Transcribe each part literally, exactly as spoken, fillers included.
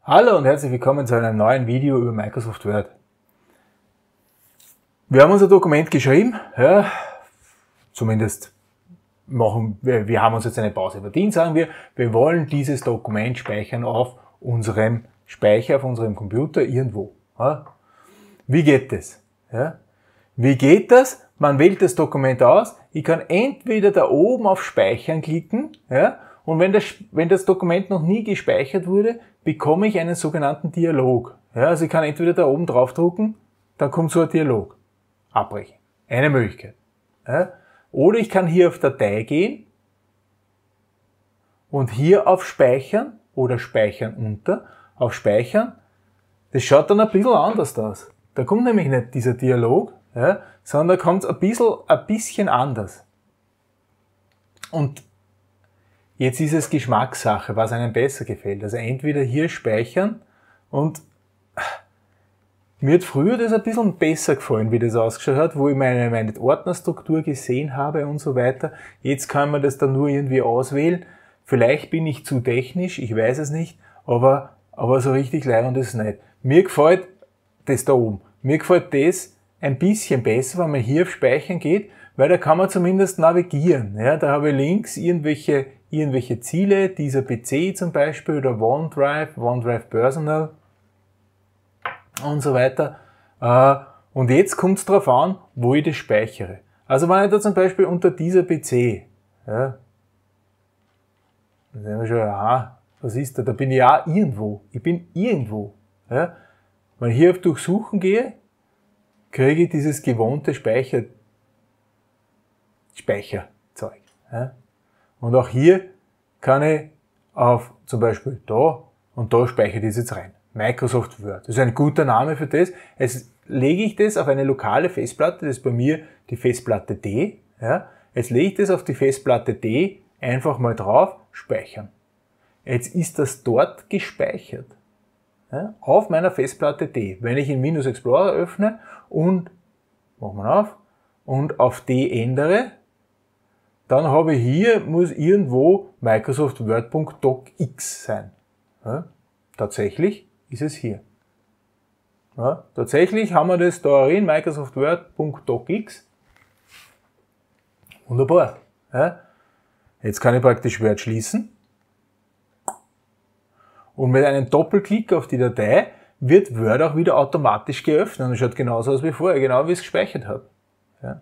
Hallo und herzlich willkommen zu einem neuen Video über Microsoft Word. Wir haben unser Dokument geschrieben, ja, zumindest machen wir, wir haben uns jetzt eine Pause verdient, sagen wir, wir wollen dieses Dokument speichern auf unserem Speicher, auf unserem Computer irgendwo. Ja. Wie geht das? Ja. Wie geht das? Man wählt das Dokument aus, ich kann entweder da oben auf Speichern klicken, ja, und wenn das, wenn das Dokument noch nie gespeichert wurde, bekomme ich einen sogenannten Dialog. Ja, also ich kann entweder da oben draufdrucken, dann kommt so ein Dialog. Abbrechen. Eine Möglichkeit. Ja. Oder ich kann hier auf Datei gehen und hier auf Speichern oder Speichern unter, auf Speichern. Das schaut dann ein bisschen anders aus. Da kommt nämlich nicht dieser Dialog, ja, sondern da kommt es ein bisschen, ein bisschen anders. Und jetzt ist es Geschmackssache, was einem besser gefällt. Also entweder hier speichern und mir hat früher das ein bisschen besser gefallen, wie das ausgeschaut hat, wo ich meine, meine Ordnerstruktur gesehen habe und so weiter. Jetzt kann man das dann nur irgendwie auswählen. Vielleicht bin ich zu technisch, ich weiß es nicht, aber, aber so richtig leibend ist es nicht. Mir gefällt das da oben. Mir gefällt das ein bisschen besser, wenn man hier auf Speichern geht, weil da kann man zumindest navigieren. Ja, da habe ich links irgendwelche irgendwelche Ziele, dieser P C zum Beispiel oder OneDrive, OneDrive Personal und so weiter. Und jetzt kommt es darauf an, wo ich das speichere. Also wenn ich da zum Beispiel unter dieser P C, ja, dann sehen wir schon, aha, was ist da? Da bin ich ja irgendwo. Ich bin irgendwo. Ja. Wenn ich hier auf Durchsuchen gehe, kriege ich dieses gewohnte Speicher, Speicherzeug. Ja. Und auch hier kann ich auf zum Beispiel da und da speichere ich das jetzt rein. Microsoft Word. Das ist ein guter Name für das. Jetzt lege ich das auf eine lokale Festplatte, das ist bei mir die Festplatte D. Ja. Jetzt lege ich das auf die Festplatte D, einfach mal drauf, speichern. Jetzt ist das dort gespeichert. Ja, auf meiner Festplatte D. Wenn ich in Windows Explorer öffne und, machen wir auf, und auf D ändere, dann habe ich hier, muss irgendwo Microsoft Word.docx sein. Ja, tatsächlich ist es hier. Ja, tatsächlich haben wir das da drin, Microsoft Word.docx. Wunderbar. Ja, jetzt kann ich praktisch Word schließen. Und mit einem Doppelklick auf die Datei wird Word auch wieder automatisch geöffnet. Und es schaut genauso aus wie vorher, genau wie ich es gespeichert habe. Ja.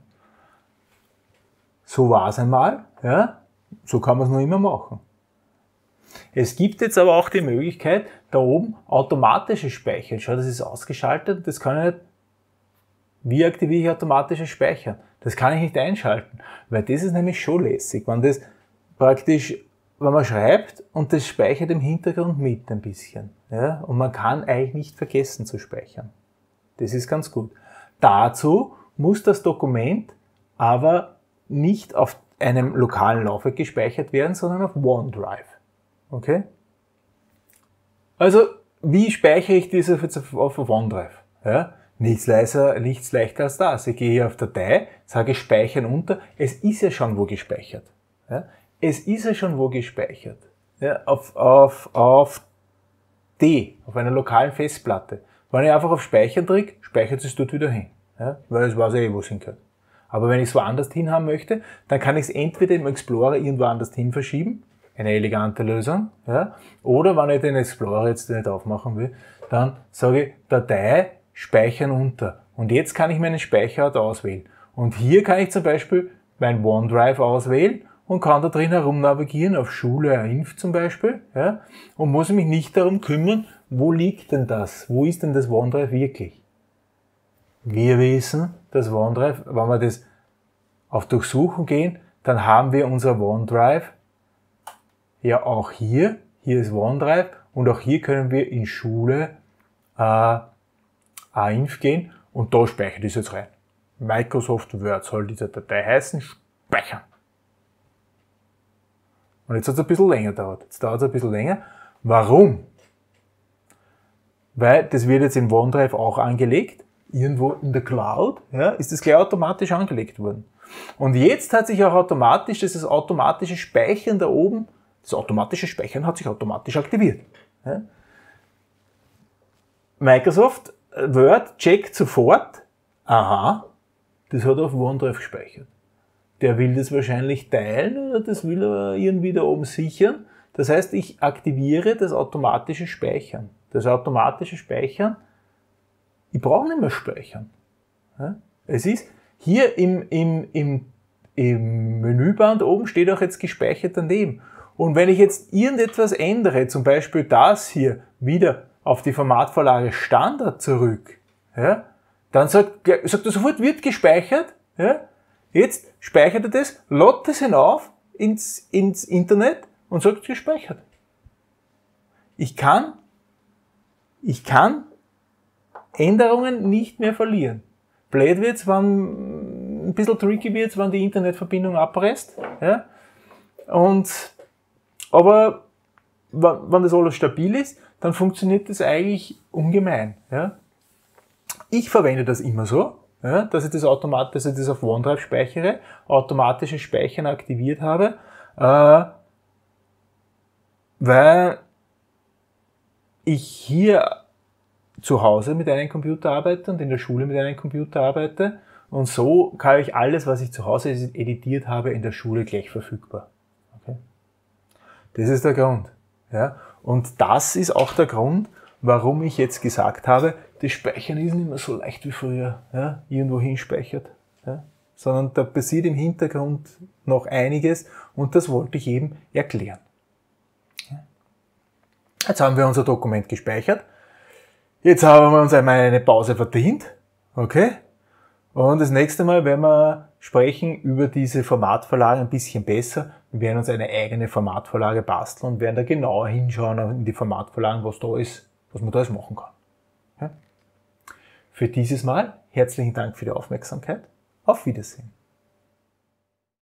So war es einmal, ja, so kann man es noch immer machen. Es gibt jetzt aber auch die Möglichkeit, da oben automatisches Speichern. Schau, das ist ausgeschaltet, das kann ich nicht. Wie aktiviere ich automatisches Speichern? Das kann ich nicht einschalten, weil das ist nämlich schon lässig, wenn das praktisch, wenn man schreibt und das speichert im Hintergrund mit ein bisschen, ja, und man kann eigentlich nicht vergessen zu speichern. Das ist ganz gut. Dazu muss das Dokument aber nicht auf einem lokalen Laufwerk gespeichert werden, sondern auf OneDrive. Okay? Also, wie speichere ich das jetzt auf OneDrive? Ja? Nichts leiser, nichts leichter als das. Ich gehe hier auf Datei, sage Speichern unter. Es ist ja schon wo gespeichert. Ja? Es ist ja schon wo gespeichert. Ja? Auf, auf, auf D, auf einer lokalen Festplatte. Wenn ich einfach auf Speichern drücke, speichert es dort wieder hin. Ja? Weil es weiß ja eh, wo es hingehört. Aber wenn ich es woanders hin haben möchte, dann kann ich es entweder im Explorer irgendwo anders hin verschieben, eine elegante Lösung, ja, oder wenn ich den Explorer jetzt nicht aufmachen will, dann sage ich Datei, Speichern unter. Und jetzt kann ich meinen Speicherort auswählen. Und hier kann ich zum Beispiel mein OneDrive auswählen und kann da drin herum navigieren, auf Schule, Inf zum Beispiel, ja, und muss mich nicht darum kümmern, wo liegt denn das? Wo ist denn das OneDrive wirklich? Wir wissen, dass OneDrive, wenn wir das auf Durchsuchen gehen, dann haben wir unser OneDrive ja auch hier. Hier ist OneDrive und auch hier können wir in Schule äh, Inf gehen und da speichere ich das jetzt rein. Microsoft Word soll diese Datei heißen, speichern. Und jetzt hat es ein bisschen länger gedauert. Jetzt dauert es ein bisschen länger. Warum? Weil das wird jetzt in OneDrive auch angelegt. Irgendwo in der Cloud, ja, ist das gleich automatisch angelegt worden. Und jetzt hat sich auch automatisch, das ist automatische Speichern da oben, das automatische Speichern hat sich automatisch aktiviert. Ja. Microsoft Word checkt sofort, aha, das hat er auf OneDrive gespeichert. Der will das wahrscheinlich teilen oder das will er irgendwie da oben sichern. Das heißt, ich aktiviere das automatische Speichern. Das automatische Speichern, ich brauche nicht mehr speichern. Es ist hier im, im, im, im Menüband oben steht auch jetzt gespeichert daneben. Und wenn ich jetzt irgendetwas ändere, zum Beispiel das hier wieder auf die Formatvorlage Standard zurück, ja, dann sagt, sagt er sofort, wird gespeichert. Ja, jetzt speichert er das, lädt das hinauf ins, ins Internet und sagt, gespeichert. Ich kann, ich kann Änderungen nicht mehr verlieren. Blöd wird's, wenn ein bisschen tricky wird's, wenn die Internetverbindung abreißt. Ja, und aber wenn, wenn das alles stabil ist, dann funktioniert das eigentlich ungemein. Ja. Ich verwende das immer so, ja, dass ich das automatisch, dass ich das auf OneDrive speichere, automatisches Speichern aktiviert habe, äh, weil ich hier zu Hause mit einem Computer arbeite und in der Schule mit einem Computer arbeite und so kann ich alles, was ich zu Hause editiert habe, in der Schule gleich verfügbar. Okay? Das ist der Grund. Ja? Und das ist auch der Grund, warum ich jetzt gesagt habe, das Speichern ist nicht mehr so leicht wie früher, ja? Irgendwo hinspeichert. Ja? Sondern da passiert im Hintergrund noch einiges und das wollte ich eben erklären. Ja? Jetzt haben wir unser Dokument gespeichert. Jetzt haben wir uns einmal eine Pause verdient. Okay? Und das nächste Mal werden wir sprechen über diese Formatvorlage ein bisschen besser. Wir werden uns eine eigene Formatvorlage basteln und werden da genauer hinschauen in die Formatvorlagen, was da ist, was man da alles machen kann. Ja? Für dieses Mal herzlichen Dank für die Aufmerksamkeit. Auf Wiedersehen.